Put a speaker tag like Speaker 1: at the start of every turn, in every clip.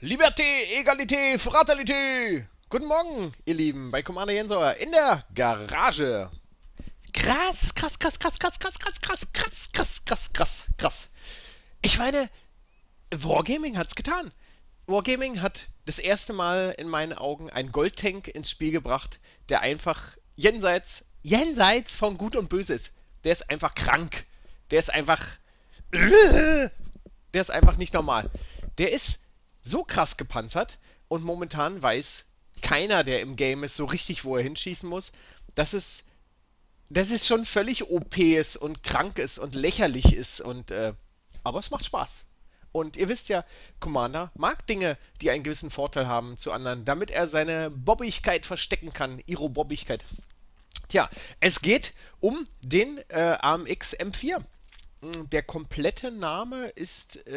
Speaker 1: Liberté, Egalité, Fraternité! Guten Morgen, ihr Lieben, bei Commander Jensauer in der Garage. Krass, krass, krass, krass, krass, krass, krass, krass, krass, krass, krass, krass, krass. Ich meine, Wargaming hat's getan. Wargaming hat das erste Mal in meinen Augen einen Goldtank ins Spiel gebracht, der einfach jenseits von Gut und Böse ist. Der ist einfach krank. Der ist einfach, der ist einfach nicht normal. Der ist so krass gepanzert und momentan weiß keiner, der im Game ist, so richtig, wo er hinschießen muss. dass es, dass es schon völlig OP ist und krank ist und lächerlich ist aber es macht Spaß. Und ihr wisst ja, Commander mag Dinge, die einen gewissen Vorteil haben zu anderen, damit er seine Bobbigkeit verstecken kann, Iro-Bobbigkeit. Tja, es geht um den AMX M4. Der komplette Name ist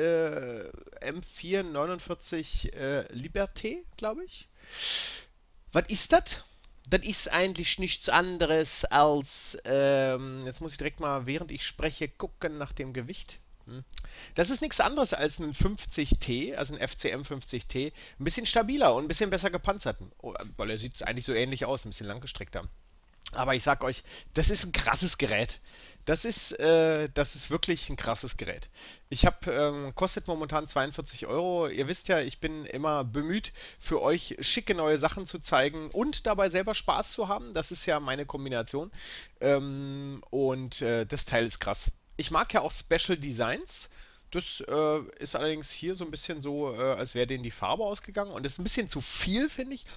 Speaker 1: M449 Liberté, glaube ich. Was ist das? Das ist eigentlich nichts anderes als, jetzt muss ich direkt mal, während ich spreche, gucken nach dem Gewicht. Das ist nichts anderes als ein 50T, also ein FCM 50T, ein bisschen stabiler und ein bisschen besser gepanzert. Weil er sieht eigentlich so ähnlich aus, ein bisschen langgestreckter. Aber ich sag euch, das ist ein krasses Gerät. Das ist wirklich ein krasses Gerät. Kostet momentan 42 Euro. Ihr wisst ja, ich bin immer bemüht, für euch schicke neue Sachen zu zeigen und dabei selber Spaß zu haben. Das ist ja meine Kombination. Das Teil ist krass. Ich mag ja auch Special Designs. Das ist allerdings hier so ein bisschen so, als wäre denen die Farbe ausgegangen. Und das ist ein bisschen zu viel, finde ich.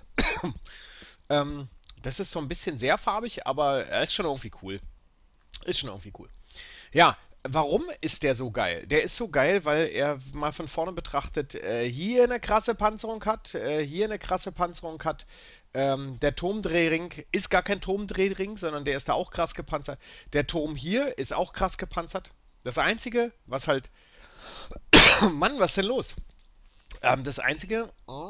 Speaker 1: Das ist so ein bisschen sehr farbig, aber er ist schon irgendwie cool. Ist schon irgendwie cool. Ja, warum ist der so geil? Der ist so geil, weil er mal von vorne betrachtet hier eine krasse Panzerung hat, hier eine krasse Panzerung hat. Der Turmdrehring ist gar kein Turmdrehring, sondern der ist da auch krass gepanzert. Der Turm hier ist auch krass gepanzert. Das Einzige, was halt... Mann, was ist denn los? Das Einzige...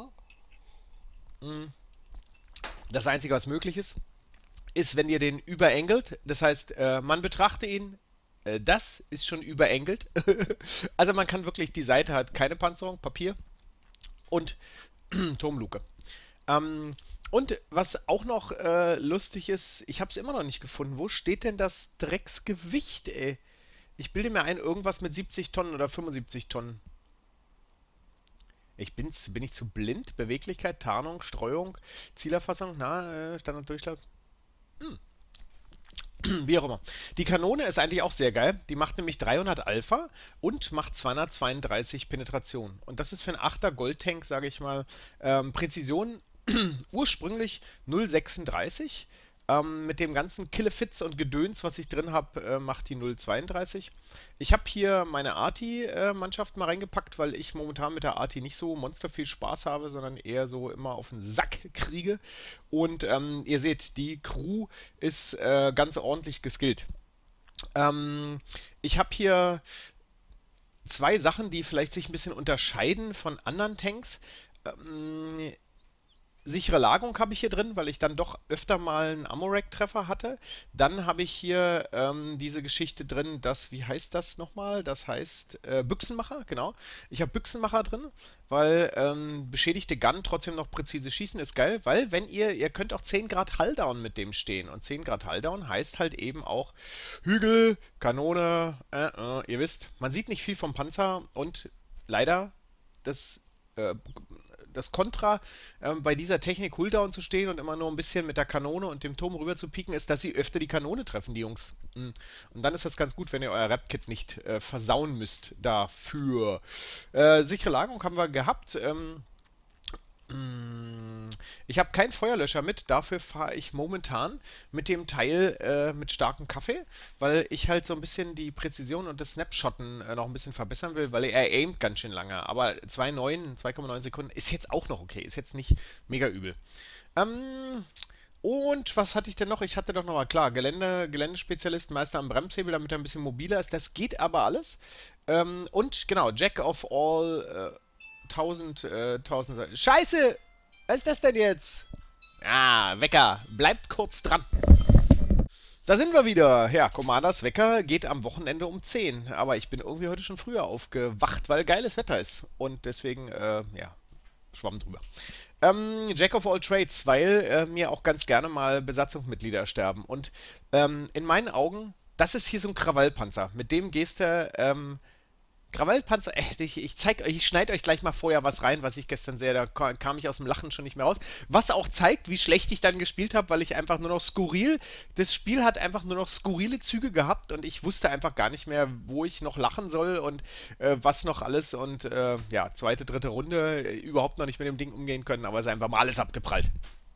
Speaker 1: Das Einzige, was möglich ist, wenn ihr den überengelt. Das heißt, man betrachte ihn, das ist schon überengelt. Also man kann wirklich, die Seite hat keine Panzerung, Papier und Turmluke. Und was auch noch lustig ist, ich habe es immer noch nicht gefunden. Wo steht denn das Drecksgewicht, ey? Ich bilde mir ein, irgendwas mit 70 Tonnen oder 75 Tonnen. Bin ich zu blind? Beweglichkeit, Tarnung, Streuung, Zielerfassung, Standard-Durchlauf. Wie auch immer. Die Kanone ist eigentlich auch sehr geil. Die macht nämlich 300 Alpha und macht 232 Penetration. Und das ist für einen 8er Goldtank, sage ich mal, Präzision ursprünglich 0,36. Mit dem ganzen Killefits und Gedöns, was ich drin habe, macht die 0,32. Ich habe hier meine Arti-Mannschaft mal reingepackt, weil ich momentan mit der Arti nicht so monster viel Spaß habe, sondern eher so immer auf den Sack kriege. Und ihr seht, die Crew ist ganz ordentlich geskillt. Ich habe hier zwei Sachen, die vielleicht sich ein bisschen unterscheiden von anderen Tanks. Sichere Lagerung habe ich hier drin, weil ich dann doch öfter mal einen Ammo-Rack-Treffer hatte. Dann habe ich hier diese Geschichte drin, wie heißt das nochmal? Das heißt Büchsenmacher, genau. Ich habe Büchsenmacher drin, weil beschädigte Gun trotzdem noch präzise schießen ist geil, weil wenn ihr könnt auch 10 Grad Hulldown mit dem stehen. Und 10 Grad Hulldown heißt halt eben auch Hügel, Kanone, ihr wisst, man sieht nicht viel vom Panzer und leider das das Kontra bei dieser Technik Cooldown zu stehen und immer nur ein bisschen mit der Kanone und dem Turm rüber zu pieken, ist, dass sie öfter die Kanone treffen, die Jungs. Und dann ist das ganz gut, wenn ihr euer Rap-Kit nicht versauen müsst dafür. Sichere Lagerung haben wir gehabt. Ich habe keinen Feuerlöscher mit, dafür fahre ich momentan mit dem Teil mit starkem Kaffee, weil ich halt so ein bisschen die Präzision und das Snapshotten noch ein bisschen verbessern will, weil er aimt ganz schön lange. Aber 2,9 Sekunden ist jetzt auch noch okay, ist jetzt nicht mega übel. Und was hatte ich denn noch? Ich hatte doch noch mal, klar, Geländespezialist, Meister am Bremshebel, damit er ein bisschen mobiler ist. Das geht aber alles. Und genau, Jack of all 1000 Seiten. Scheiße! Was ist das denn jetzt? Ah, Wecker. Bleibt kurz dran. Da sind wir wieder. Ja, Commanders Wecker geht am Wochenende um 10. Aber ich bin irgendwie heute schon früher aufgewacht, weil geiles Wetter ist. Und deswegen, ja, Schwamm drüber. Jack of all Trades, weil mir auch ganz gerne mal Besatzungsmitglieder sterben. Und in meinen Augen, das ist hier so ein Krawallpanzer. Mit dem gehst du Krawallpanzer, ich schneide euch gleich mal vorher was rein, was ich gestern sehe, da kam ich aus dem Lachen schon nicht mehr raus. Was auch zeigt, wie schlecht ich dann gespielt habe, weil ich einfach nur noch skurril, das Spiel hat einfach nur noch skurrile Züge gehabt und ich wusste einfach gar nicht mehr, wo ich noch lachen soll und was noch alles und ja, zweite, dritte Runde, überhaupt noch nicht mit dem Ding umgehen können, aber es ist einfach mal alles abgeprallt.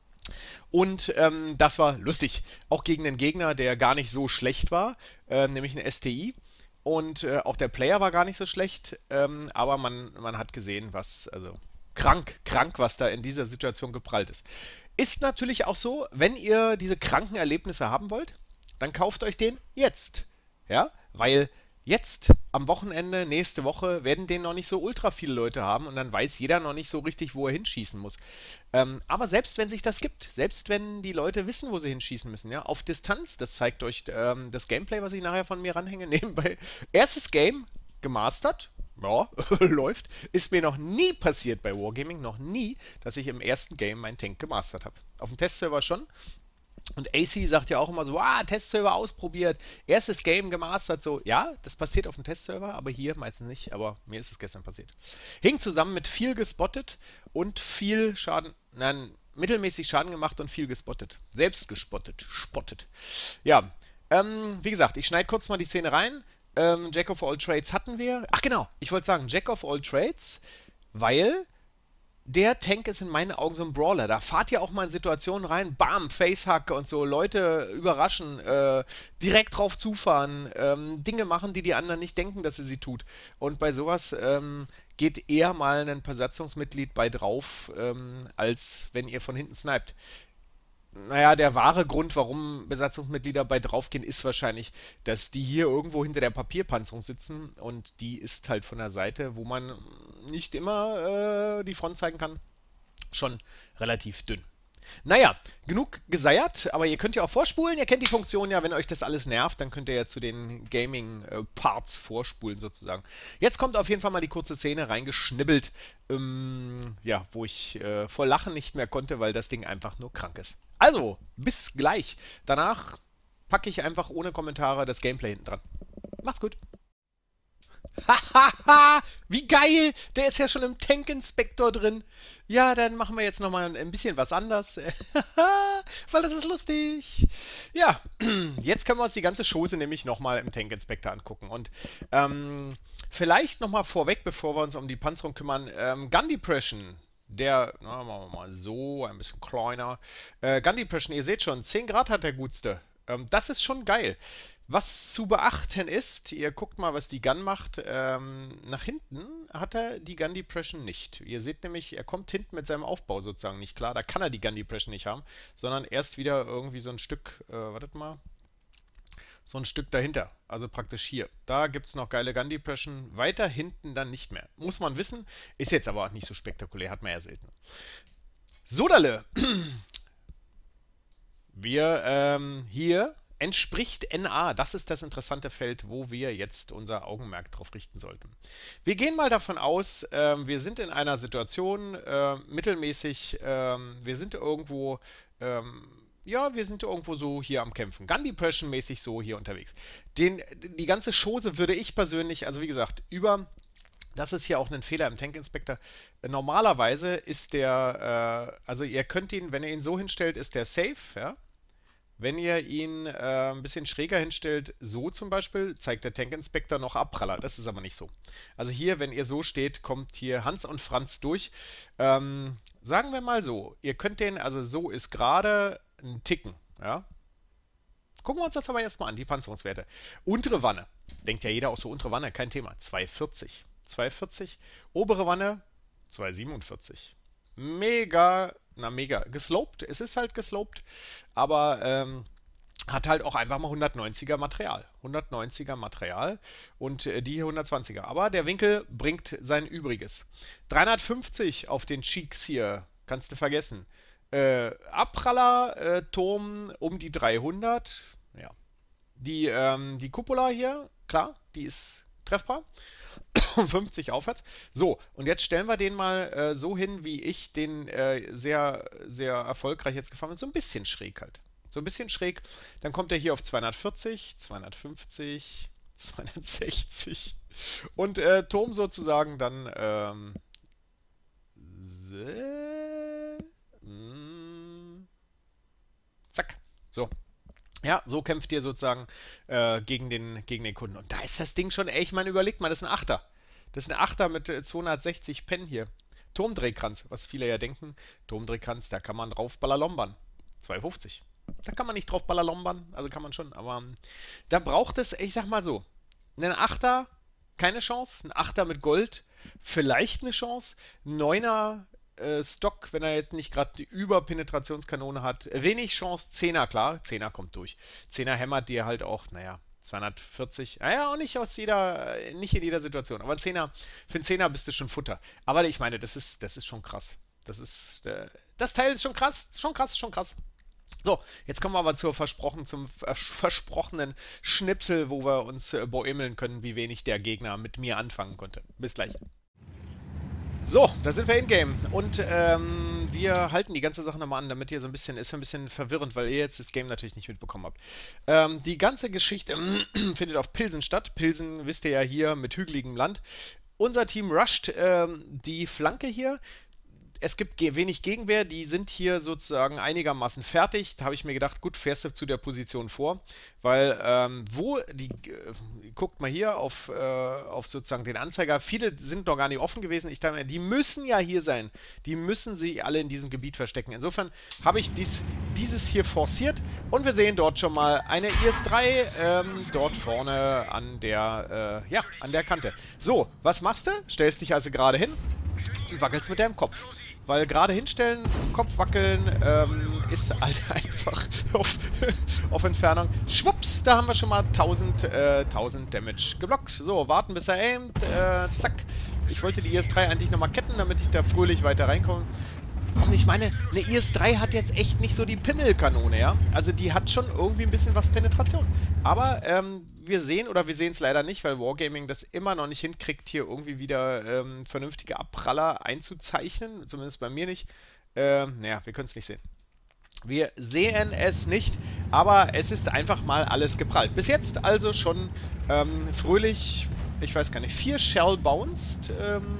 Speaker 1: Und das war lustig. Auch gegen einen Gegner, der gar nicht so schlecht war, nämlich ein STI. Und auch der Player war gar nicht so schlecht, aber man hat gesehen, also krank, was da in dieser Situation geprallt ist. Ist natürlich auch so, wenn ihr diese kranken Erlebnisse haben wollt, dann kauft euch den jetzt. Ja, weil jetzt am Wochenende, nächste Woche, werden den noch nicht so ultra viele Leute haben und dann weiß jeder noch nicht so richtig, wo er hinschießen muss. Aber selbst wenn sich das gibt, selbst wenn die Leute wissen, wo sie hinschießen müssen, ja, auf Distanz, das zeigt euch das Gameplay, was ich nachher von mir ranhänge, nebenbei. Erstes Game gemastert, ja, läuft. Ist mir noch nie passiert bei Wargaming, noch nie, dass ich im ersten Game meinen Tank gemastert habe. Auf dem Testserver schon, und AC sagt ja auch immer so, Testserver ausprobiert, erstes Game gemastert, so, ja, das passiert auf dem Testserver, aber hier meistens nicht, aber mir ist es gestern passiert. Hing zusammen mit viel gespottet und viel Schaden, nein, mittelmäßig Schaden gemacht und viel gespottet. Selbst gespottet, spottet. Ja, wie gesagt, ich schneide kurz mal die Szene rein. Jack of all Trades hatten wir. Ach genau, ich wollte sagen, Jack of all Trades, weil der Tank ist in meinen Augen so ein Brawler. Da fahrt ihr auch mal in Situationen rein, bam, Facehack und so, Leute überraschen, direkt drauf zufahren, Dinge machen, die die anderen nicht denken, dass sie tut. Und bei sowas geht eher mal ein Besatzungsmitglied bei drauf, als wenn ihr von hinten sniped. Naja, der wahre Grund, warum Besatzungsmitglieder bei draufgehen, ist wahrscheinlich, dass die hier irgendwo hinter der Papierpanzerung sitzen und die ist halt von der Seite, wo man nicht immer die Front zeigen kann, schon relativ dünn. Naja, genug geseiert, aber ihr könnt ja auch vorspulen. Ihr kennt die Funktion ja, wenn euch das alles nervt, dann könnt ihr ja zu den Gaming-Parts vorspulen sozusagen. Jetzt kommt auf jeden Fall mal die kurze Szene reingeschnibbelt, ja, wo ich vor Lachen nicht mehr konnte, weil das Ding einfach nur krank ist. Also, bis gleich. Danach packe ich einfach ohne Kommentare das Gameplay hinten dran. Macht's gut. Hahaha, wie geil! Der ist ja schon im Tank Inspector drin. Ja, dann machen wir jetzt nochmal ein bisschen was anders. Weil das ist lustig. Ja, jetzt können wir uns die ganze Chose nämlich nochmal im Tank Inspector angucken. Und vielleicht nochmal vorweg, bevor wir uns um die Panzerung kümmern, Gun Depression. Machen wir mal so, ein bisschen kleiner. Gun Depression, ihr seht schon, 10 Grad hat der Gutste. Das ist schon geil. Was zu beachten ist, ihr guckt mal, was die Gun macht. Nach hinten hat er die Gun Depression nicht. Ihr seht nämlich, er kommt hinten mit seinem Aufbau sozusagen nicht klar. Da kann er die Gun Depression nicht haben, sondern erst wieder irgendwie so ein Stück, wartet mal, so ein Stück dahinter. Also praktisch hier. Da gibt es noch geile Gun Depression. Weiter hinten dann nicht mehr. Muss man wissen. Ist jetzt aber auch nicht so spektakulär. Hat man ja selten. Sodalle. Wir hier entspricht NA. Das ist das interessante Feld, wo wir jetzt unser Augenmerk drauf richten sollten. Wir gehen mal davon aus, wir sind in einer Situation mittelmäßig, wir sind irgendwo, ja, wir sind irgendwo so hier am Kämpfen. Gun Depression mäßig so hier unterwegs. Die ganze Chose würde ich persönlich, also wie gesagt, das ist hier auch ein Fehler im Tank Inspector. Normalerweise ist der, also ihr könnt ihn, wenn ihr ihn so hinstellt, ist der safe, ja. Wenn ihr ihn ein bisschen schräger hinstellt, so zum Beispiel, zeigt der Tank Inspector noch Abpraller. Das ist aber nicht so. Also hier, wenn ihr so steht, kommt hier Hans und Franz durch. Sagen wir mal so, ihr könnt den, also so ist gerade ein Ticken, ja. Gucken wir uns das aber erstmal an, die Panzerungswerte. Untere Wanne, denkt ja jeder auch so, untere Wanne, kein Thema, 240. 240, obere Wanne, 247. Mega gesloped. Es ist halt gesloped, aber hat halt auch einfach mal 190er Material. 190er Material und die hier 120er. Aber der Winkel bringt sein Übriges. 350 auf den Cheeks hier, kannst du vergessen. Abpraller, Turm um die 300. Ja. Die Cupola hier, klar, die ist treffbar. 50 aufwärts. So, und jetzt stellen wir den mal so hin, wie ich den sehr, sehr erfolgreich jetzt gefahren bin. So ein bisschen schräg halt. So ein bisschen schräg. Dann kommt er hier auf 240, 250, 260. Und Turm sozusagen dann zack. So. Ja, so kämpft ihr sozusagen gegen den Kunden. Und da ist das Ding schon, ey, ich meine, überlegt mal, das ist ein Achter. Das ist ein Achter mit 260 Pen hier. Turmdrehkranz, was viele ja denken. Turmdrehkranz, da kann man drauf Ballalombern. 250. Da kann man nicht drauf Ballalombern, also kann man schon, aber da braucht es, ich sag mal so, einen Achter, keine Chance. Ein Achter mit Gold, vielleicht eine Chance. Ein Neuner Stock, wenn er jetzt nicht gerade die Überpenetrationskanone hat. Wenig Chance. Zehner, klar. Zehner kommt durch. Zehner hämmert dir halt auch, naja, 240. Naja, auch nicht nicht in jeder Situation. Aber für einen Zehner bist du schon Futter. Aber ich meine, das ist schon krass. Das Teil ist schon krass. Schon krass, schon krass. So, jetzt kommen wir aber zum versprochenen Schnipsel, wo wir uns beäumeln können, wie wenig der Gegner mit mir anfangen konnte. Bis gleich. So, da sind wir in-game und wir halten die ganze Sache nochmal an, damit ihr so ein bisschen verwirrend, weil ihr jetzt das Game natürlich nicht mitbekommen habt. Die ganze Geschichte findet auf Pilsen statt. Pilsen, wisst ihr ja, hier mit hügeligem Land. Unser Team rusht die Flanke hier. Es gibt wenig Gegenwehr, die sind hier sozusagen einigermaßen fertig. Da habe ich mir gedacht, gut, fährst du zu der Position vor, weil guckt mal hier auf sozusagen den Anzeiger, viele sind noch gar nicht offen gewesen. Ich dachte, die müssen ja hier sein. Die müssen sich alle in diesem Gebiet verstecken. Insofern habe ich dieses hier forciert und wir sehen dort schon mal eine IS-3 dort vorne an der Kante. So, was machst du? Stellst dich also gerade hin und wackelst mit deinem Kopf. Weil gerade hinstellen, Kopf wackeln, ist halt einfach auf Entfernung. Schwupps, da haben wir schon mal 1000 Damage geblockt. So, warten bis er aimt. Zack. Ich wollte die IS-3 eigentlich nochmal ketten, damit ich da fröhlich weiter reinkomme. Und ich meine, eine IS-3 hat jetzt echt nicht so die Pimmelkanone, ja? Also die hat schon irgendwie ein bisschen was Penetration. Aber wir sehen es leider nicht, weil Wargaming das immer noch nicht hinkriegt, hier irgendwie wieder vernünftige Abpraller einzuzeichnen. Zumindest bei mir nicht. Naja, wir können es nicht sehen. Wir sehen es nicht, aber es ist einfach mal alles geprallt. Bis jetzt also schon fröhlich, ich weiß gar nicht, 4 Shell bounced.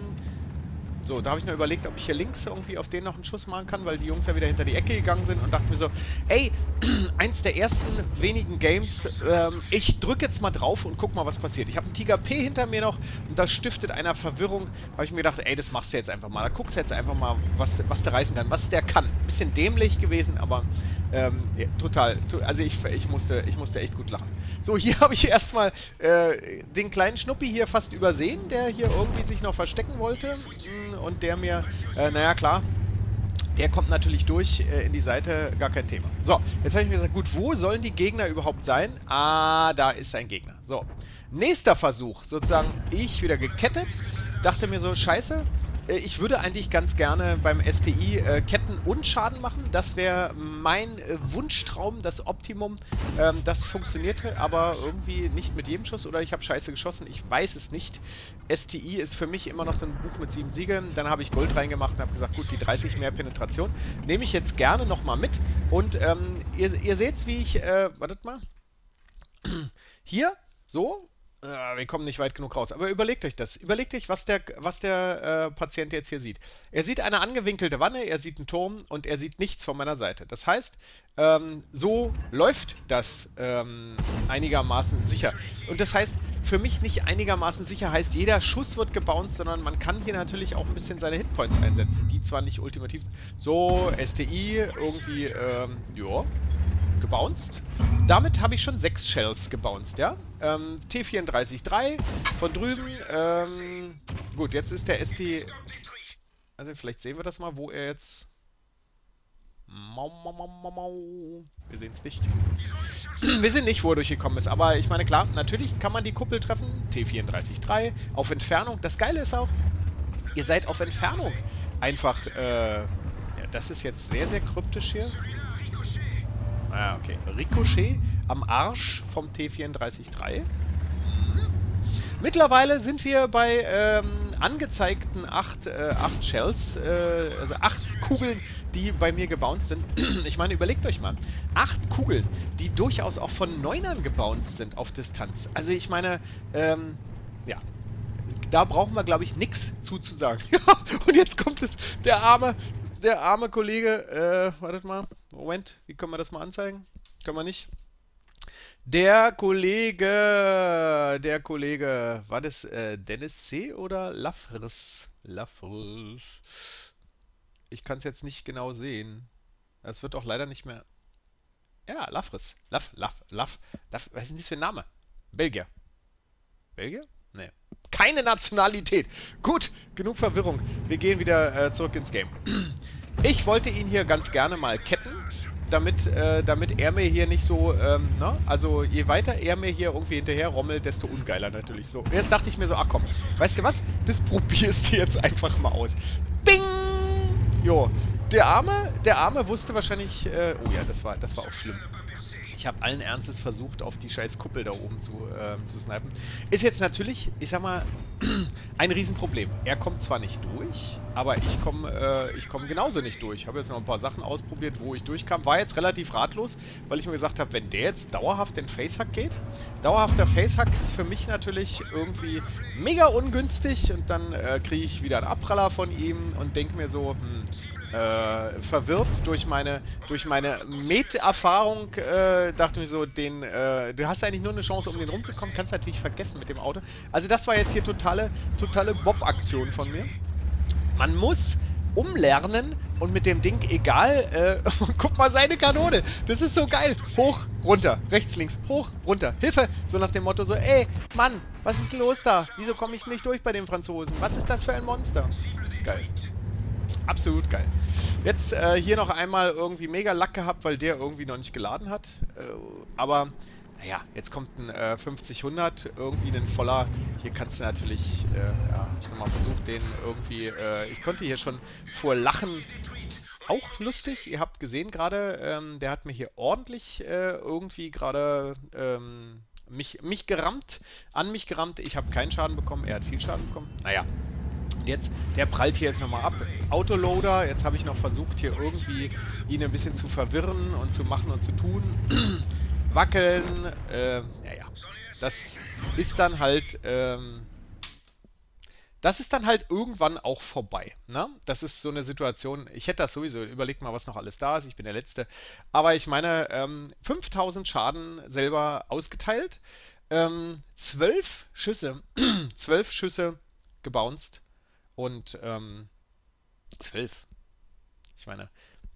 Speaker 1: So, da habe ich mir überlegt, ob ich hier links irgendwie auf den noch einen Schuss machen kann, weil die Jungs ja wieder hinter die Ecke gegangen sind und dachte mir so, ey, eins der ersten wenigen Games, ich drücke jetzt mal drauf und guck mal, was passiert. Ich habe einen Tiger P hinter mir noch und das stiftet einer Verwirrung. Habe ich mir gedacht, ey, das machst du jetzt einfach mal. Da guckst du jetzt einfach mal, was der reißen kann, was der kann. Bisschen dämlich gewesen, aber ja, total. Also ich musste echt gut lachen. So, hier habe ich erstmal den kleinen Schnuppi hier fast übersehen, der hier irgendwie sich noch verstecken wollte. Und der mir, naja klar, der kommt natürlich durch in die Seite, gar kein Thema. So, jetzt habe ich mir gesagt, gut, wo sollen die Gegner überhaupt sein? Ah, da ist ein Gegner. So, nächster Versuch, sozusagen, ich wieder gekettet, dachte mir so, scheiße, ich würde eigentlich ganz gerne beim STI Ketten und Schaden machen. Das wäre mein Wunschtraum, das Optimum. Das funktionierte aber irgendwie nicht mit jedem Schuss oder ich habe scheiße geschossen. Ich weiß es nicht. STI ist für mich immer noch so ein Buch mit 7 Siegeln. Dann habe ich Gold reingemacht und habe gesagt, gut, die 30 mehr Penetration nehme ich jetzt gerne nochmal mit. Und ihr seht, wie ich, wartet mal, hier, so, wir kommen nicht weit genug raus. Aber überlegt euch das. Überlegt euch, was der Patient jetzt hier sieht. Er sieht eine angewinkelte Wanne, er sieht einen Turm und er sieht nichts von meiner Seite. Das heißt, so läuft das einigermaßen sicher. Und das heißt, für mich nicht einigermaßen sicher heißt, jeder Schuss wird gebounced, sondern man kann hier natürlich auch ein bisschen seine Hitpoints einsetzen, die zwar nicht ultimativ sind. So, STI, irgendwie, ja, gebounced. Damit habe ich schon 6 Shells gebounced, ja. T34-3 von drüben. Gut, jetzt ist der ST... Also vielleicht sehen wir das mal, wo er jetzt... Wir sehen es nicht. Wir sehen nicht, wo er durchgekommen ist. Aber ich meine, klar, natürlich kann man die Kuppel treffen. T34-3 auf Entfernung. Das Geile ist auch, ihr seid auf Entfernung. Einfach, ja, das ist jetzt sehr, sehr kryptisch hier. Ah, okay. Ricochet am Arsch vom T34-3. Mittlerweile sind wir bei angezeigten 8 Shells, also 8 Kugeln, die bei mir gebounced sind. Ich meine, überlegt euch mal, 8 Kugeln, die durchaus auch von 9ern gebounced sind auf Distanz. Also ich meine, ja, da brauchen wir, glaube ich, nichts zuzusagen. Und jetzt kommt es, der arme Kollege, wartet mal, Moment, wie können wir das mal anzeigen? Können wir nicht. Der Kollege, war das Dennis C. oder Lafris? Lafris. Ich kann es jetzt nicht genau sehen. Es wird auch leider nicht mehr. Ja, Lafris. Was ist denn das für ein Name? Belgier. Belgier? Nee. Keine Nationalität. Gut, genug Verwirrung. Wir gehen wieder zurück ins Game. Ich wollte ihn hier ganz gerne mal ketten, damit er mir hier nicht so, ne? Also je weiter er mir hier irgendwie hinterher rommelt, desto ungeiler natürlich so. Jetzt dachte ich mir so, ach komm, weißt du was? Das probierst du jetzt einfach mal aus. Bing! Jo, der Arme wusste wahrscheinlich, oh ja, das war auch schlimm. Ich habe allen Ernstes versucht, auf die scheiß Kuppel da oben zu snipen. Ist jetzt natürlich, ich sag mal, ein Riesenproblem. Er kommt zwar nicht durch, aber ich komm genauso nicht durch. Ich habe jetzt noch ein paar Sachen ausprobiert, wo ich durchkam. War jetzt relativ ratlos, weil ich mir gesagt habe, wenn der jetzt dauerhaft den Facehack geht, dauerhafter Facehack ist für mich natürlich irgendwie mega ungünstig und dann kriege ich wieder einen Abpraller von ihm und denke mir so, verwirrt durch meine Met-Erfahrung, dachte mir so, du hast eigentlich nur eine Chance, um den rumzukommen, kannst natürlich vergessen mit dem Auto. Also das war jetzt hier totale Bob-Aktion von mir. Man muss umlernen und mit dem Ding, egal, guck mal seine Kanone, das ist so geil. Hoch, runter, rechts, links, hoch, runter, Hilfe, so nach dem Motto so, ey, Mann, was ist los da? Wieso komme ich nicht durch bei den Franzosen? Was ist das für ein Monster? Geil. Absolut geil. Jetzt hier noch einmal irgendwie mega Lack gehabt, weil der irgendwie noch nicht geladen hat. Aber, naja, jetzt kommt ein 50-100, irgendwie ein voller. Hier kannst du natürlich, ja, hab ich nochmal versucht, den irgendwie, ich konnte hier schon vor Lachen. Auch lustig, ihr habt gesehen gerade, der hat mir hier ordentlich irgendwie gerade mich gerammt, an mich gerammt. Ich habe keinen Schaden bekommen, er hat viel Schaden bekommen. Naja. Jetzt, der prallt hier jetzt nochmal ab. Autoloader, jetzt habe ich noch versucht, hier irgendwie ihn ein bisschen zu verwirren und zu machen und zu tun. Wackeln, naja. Das ist dann halt, irgendwann auch vorbei. Ne? Das ist so eine Situation, ich hätte das sowieso, überlegt mal, was noch alles da ist, ich bin der Letzte. Aber ich meine, 5000 Schaden selber ausgeteilt, 12 Schüsse, 12 Schüsse gebounced. Und 12. Ich meine,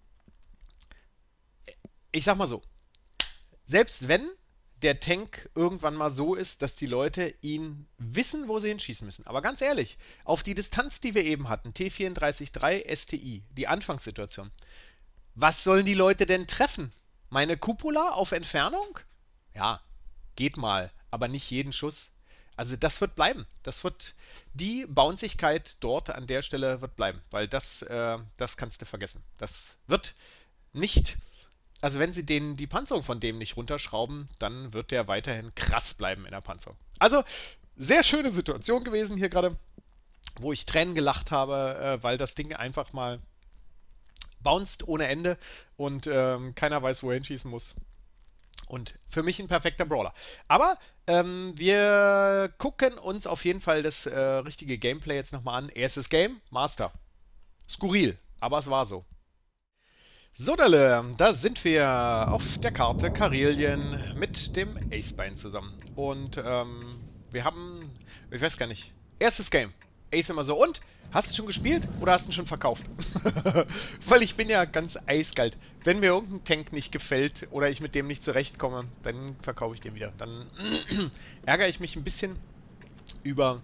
Speaker 1: ich sag mal so, selbst wenn der Tank irgendwann mal so ist, dass die Leute ihn wissen, wo sie hinschießen müssen. Aber ganz ehrlich, auf die Distanz, die wir eben hatten, T34-3 STI, die Anfangssituation, was sollen die Leute denn treffen? Meine Cupola auf Entfernung? Ja, geht mal, aber nicht jeden Schuss. Also das wird bleiben. Die Bouncigkeit dort an der Stelle wird bleiben, weil das kannst du vergessen. Das wird nicht, also wenn sie die Panzerung von dem nicht runterschrauben, dann wird der weiterhin krass bleiben in der Panzerung. Also sehr schöne Situation gewesen hier gerade, wo ich Tränen gelacht habe, weil das Ding einfach mal bounced ohne Ende und keiner weiß, wo er hinschießen muss. Und für mich ein perfekter Brawler. Aber wir gucken uns auf jeden Fall das richtige Gameplay jetzt nochmal an. Erstes Game, Master. Skurril, aber es war so. So, da sind wir auf der Karte Karelien mit dem Acebein zusammen. Und wir haben, ich weiß gar nicht, erstes Game. Ace immer so. Und? Hast du schon gespielt oder hast du ihn schon verkauft? Weil ich bin ja ganz eiskalt. Wenn mir irgendein Tank nicht gefällt oder ich mit dem nicht zurechtkomme, dann verkaufe ich den wieder. Dann ärgere ich mich ein bisschen über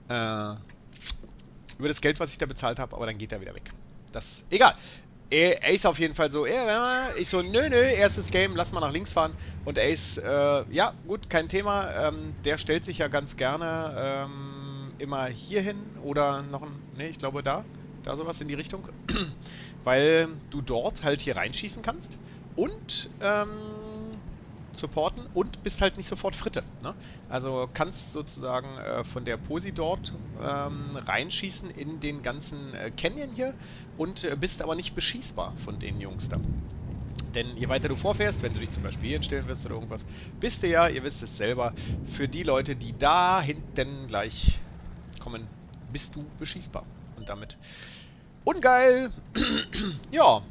Speaker 1: das Geld, was ich da bezahlt habe, aber dann geht er wieder weg. Das, egal. Ace auf jeden Fall so, ich so, nö, erstes Game, lass mal nach links fahren. Und Ace, ja, gut, kein Thema. Der stellt sich ja ganz gerne immer hier hin oder noch ein, ne, ich glaube da sowas in die Richtung, weil du dort halt hier reinschießen kannst und supporten und bist halt nicht sofort Fritte. Ne? Also kannst sozusagen von der Posi dort reinschießen in den ganzen Canyon hier und bist aber nicht beschießbar von den Jungs da. Denn je weiter du vorfährst, wenn du dich zum Beispiel hier hinstellen wirst oder irgendwas, bist du ja, ihr wisst es selber, für die Leute, die da hinten gleich kommen, bist du beschießbar. Und damit ungeil. Ja.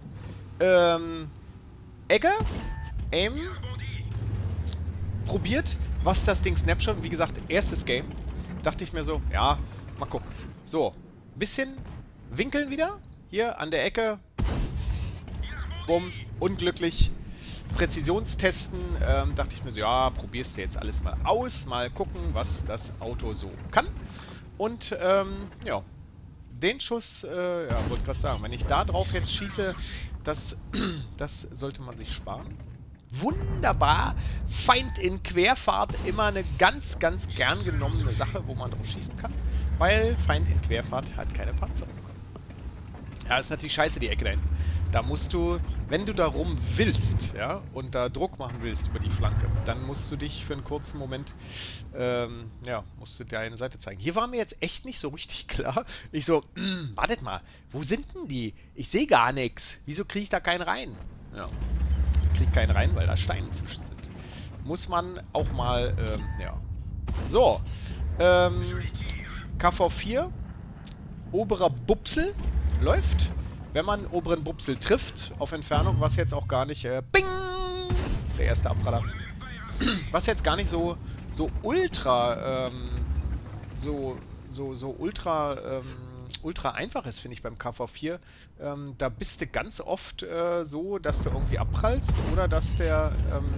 Speaker 1: Ecke. Aim. Probiert, was das Ding Snapshot. Wie gesagt, erstes Game. Dachte ich mir so, ja, mal gucken. So. Bisschen winkeln wieder. Hier an der Ecke. Bumm. Unglücklich. Präzisionstesten. Dachte ich mir so, ja, probierst du jetzt alles mal aus. Mal gucken, was das Auto so kann. Und, ja. Den Schuss, ja, wollte gerade sagen, wenn ich da drauf jetzt schieße, das sollte man sich sparen. Wunderbar. Feind in Querfahrt, immer eine ganz, ganz gern genommene Sache, wo man drauf schießen kann. Weil Feind in Querfahrt hat keine Panzerung. Ja, ist natürlich scheiße, die Ecke da hinten. Da musst du, wenn du da rum willst, ja, und da Druck machen willst über die Flanke, dann musst du dich für einen kurzen Moment, ja, musst du deine Seite zeigen. Hier war mir jetzt echt nicht so richtig klar. Ich so, wartet mal, wo sind denn die? Ich sehe gar nichts. Wieso kriege ich da keinen rein? Ja, ich kriege keinen rein, weil da Steine zwischen sind. Muss man auch mal, ja. So, KV4, oberer Bupsel, läuft. Wenn man oberen Bupsel trifft, auf Entfernung, was jetzt auch gar nicht, bing, der erste Abpraller, was jetzt gar nicht so ultra, ultra einfach ist, finde ich, beim KV4. Da bist du ganz oft so, dass du irgendwie abprallst oder dass der,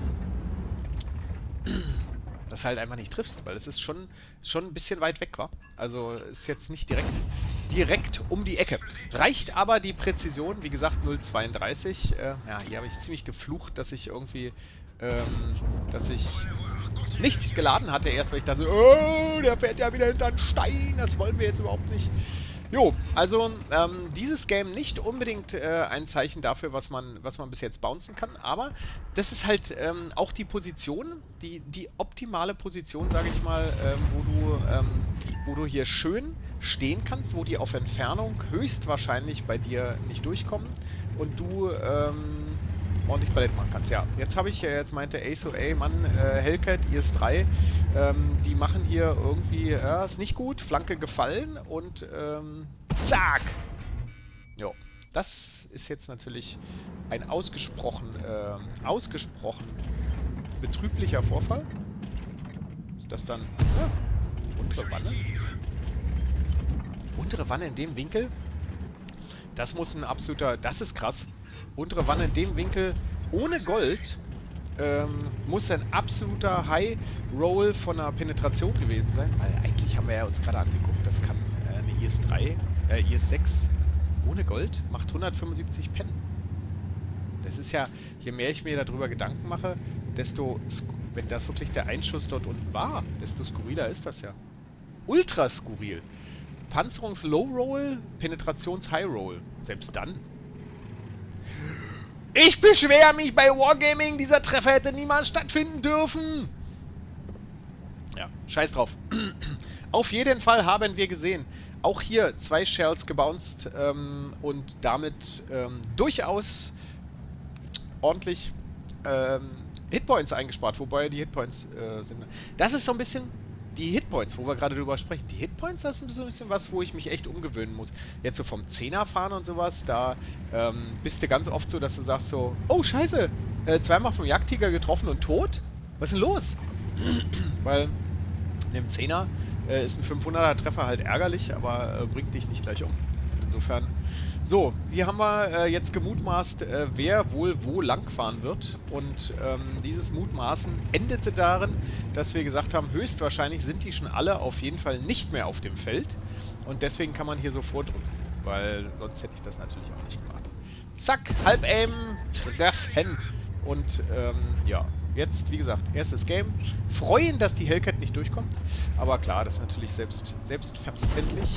Speaker 1: das halt einfach nicht triffst, weil es ist schon ein bisschen weit weg, war. Also ist jetzt nicht direkt um die Ecke. Reicht aber die Präzision, wie gesagt, 0,32. Ja, hier habe ich ziemlich geflucht, dass ich irgendwie, dass ich nicht geladen hatte erst, weil ich dachte so, oh, der fährt ja wieder hinter einen Stein, das wollen wir jetzt überhaupt nicht. Jo, also dieses Game nicht unbedingt ein Zeichen dafür, was man bis jetzt bouncen kann, aber das ist halt auch die Position, die optimale Position, sage ich mal, wo du hier schön stehen kannst, wo die auf Entfernung höchstwahrscheinlich bei dir nicht durchkommen und du ordentlich Ballett machen kannst. Ja, jetzt meinte Ace, ey Mann, Hellcat, IS-3, die machen hier irgendwie, ist nicht gut, Flanke gefallen und zack! Jo, das ist jetzt natürlich ein ausgesprochen betrüblicher Vorfall. Ist das dann untere Wanne? Untere Wanne in dem Winkel? Das muss ein absoluter, das ist krass. Untere Wanne in dem Winkel ohne Gold muss ein absoluter High Roll von einer Penetration gewesen sein, weil eigentlich haben wir ja uns gerade angeguckt, das kann eine IS-3, IS-6 ohne Gold macht 175 Pen. Das ist ja, je mehr ich mir darüber Gedanken mache, desto, wenn das wirklich der Einschuss dort unten war, desto skurriler ist das ja. Ultra skurril. Panzerungs-Low-Roll, Penetrations-High-Roll. Selbst dann. Ich beschwere mich bei Wargaming, dieser Treffer hätte niemals stattfinden dürfen. Ja, scheiß drauf. Auf jeden Fall haben wir gesehen, auch hier 2 Shells gebounced und damit durchaus ordentlich Hitpoints eingespart, wobei die Hitpoints sind. Das ist so ein bisschen die Hitpoints, wo wir gerade drüber sprechen. Die Hitpoints, das ist so ein bisschen was, wo ich mich echt umgewöhnen muss. Jetzt so vom 10er fahren und sowas, da bist du ganz oft so, dass du sagst so, oh scheiße, zweimal vom Jagdtiger getroffen und tot? Was ist denn los? Weil in dem 10er ist ein 500er Treffer halt ärgerlich, aber bringt dich nicht gleich um. Insofern, so, hier haben wir jetzt gemutmaßt, wer wohl wo langfahren wird. Und dieses Mutmaßen endete darin, dass wir gesagt haben, höchstwahrscheinlich sind die schon alle auf jeden Fall nicht mehr auf dem Feld. Und deswegen kann man hier so vordrücken, weil sonst hätte ich das natürlich auch nicht gemacht. Zack, Halb-Aim, treffen. Und ja, jetzt, wie gesagt, erstes Game. Freuen, dass die Hellcat nicht durchkommt. Aber klar, das ist natürlich selbstverständlich.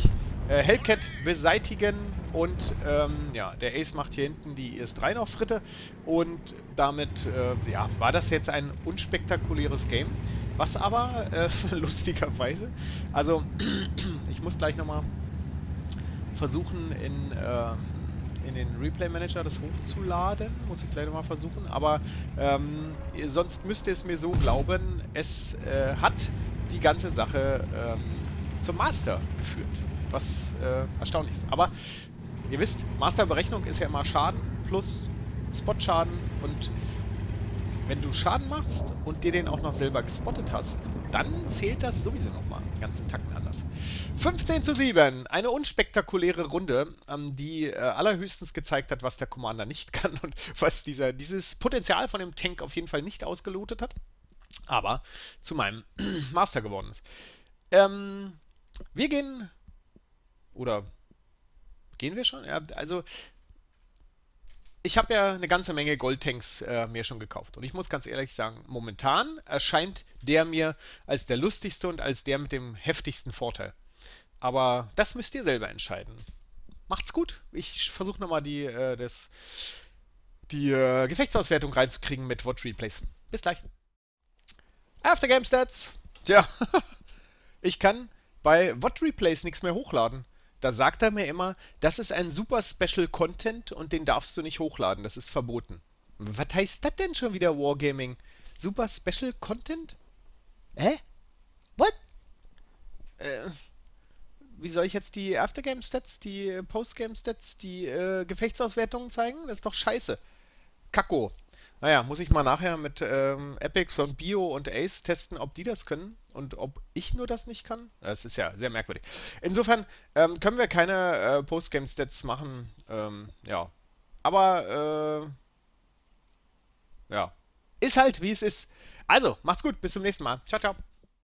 Speaker 1: Hellcat beseitigen und ja, der Ace macht hier hinten die ES3 noch Fritte und damit ja, war das jetzt ein unspektakuläres Game, was aber lustigerweise, also ich muss gleich nochmal versuchen in den Replay Manager das hochzuladen, muss ich gleich nochmal versuchen, aber sonst müsst ihr es mir so glauben, es hat die ganze Sache zum Master geführt, was erstaunlich ist. Aber ihr wisst, Masterberechnung ist ja immer Schaden plus Spotschaden und wenn du Schaden machst und dir den auch noch selber gespottet hast, dann zählt das sowieso nochmal einen ganzen Tacken anders. 15:7, eine unspektakuläre Runde, die allerhöchstens gezeigt hat, was der Commander nicht kann und was dieses Potenzial von dem Tank auf jeden Fall nicht ausgelotet hat, aber zu meinem Master geworden ist. Wir gehen, oder gehen wir schon? Ja, also ich habe ja eine ganze Menge Goldtanks mir schon gekauft. Und ich muss ganz ehrlich sagen, momentan erscheint der mir als der lustigste und als der mit dem heftigsten Vorteil. Aber das müsst ihr selber entscheiden. Macht's gut. Ich versuche nochmal die Gefechtsauswertung reinzukriegen mit Watch Replays. Bis gleich. Aftergame Stats. Tja, ich kann bei Watch Replays nichts mehr hochladen. Da sagt er mir immer, das ist ein super Special Content und den darfst du nicht hochladen, das ist verboten. Was heißt das denn schon wieder, Wargaming? Super Special Content? Hä? What? Äh, wie soll ich jetzt die Aftergame-Stats, die Postgame-Stats, die Gefechtsauswertungen zeigen? Das ist doch scheiße. Kacko. Naja, muss ich mal nachher mit Epics und Bio und Ace testen, ob die das können und ob ich nur das nicht kann. Das ist ja sehr merkwürdig. Insofern können wir keine Postgame-Stats machen. Ja. Aber ja. Ist halt, wie es ist. Also, macht's gut. Bis zum nächsten Mal. Ciao, ciao.